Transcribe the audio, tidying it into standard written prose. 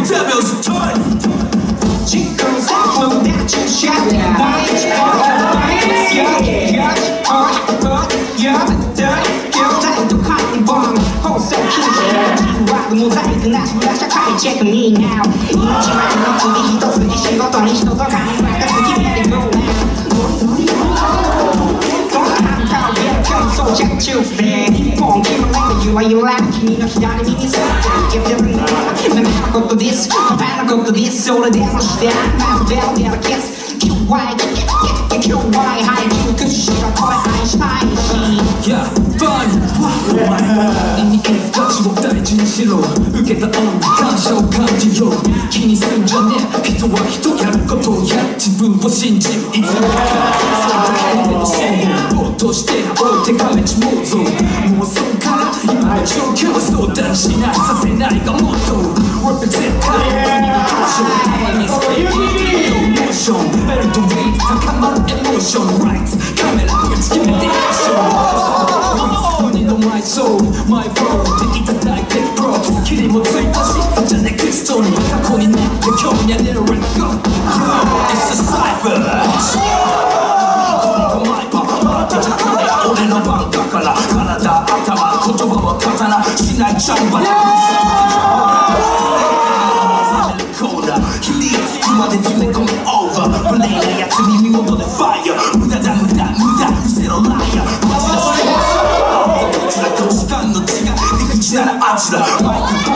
devils turn. Chicos, I know that you shotモザイクなしな社会チェックに now 一枚の次一筋仕事に人と考えが好きで go now そんなハンターをやる競争着中で本気の目で言わゆら君の左耳さって言ってるんだダメなことですバカなことですそれでもしてあんなベロベロキスキューワイキューワイハイキュークッシュが声愛したいし Yeah, fun お前の人間たちを大事にしろ受けた恩に感謝を感じよう気にすんじゃねえ人は人やることをや自分を信じるいつもそんなの信号落として置いてかめちもうぞもうそっから今の状況は相談しないさせないがもっと Represent 彼らにたまにスペインノーモーションベルトリー高まるエモーション Right カメラが決めてアクション胸のマイソールマイフローでいただいてプロキリもついたしじゃネクストに過去になって今日には寝る Let's go It's a cypher マイパパってじゃこれ俺の番だから体頭言葉は刀しないちゃんばコーダヒリがつくまで詰め込むオーバーブレイなやつ耳元でファイヤー無駄だ無駄無駄うせろライヤーマジだそれどちらか時間の違い出口ならあちらマイク